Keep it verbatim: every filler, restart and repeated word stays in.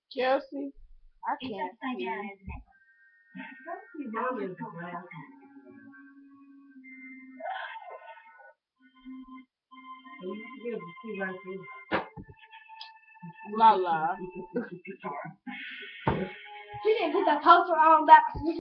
Chelsea, I can't see. Lala. She didn't put the toaster on back.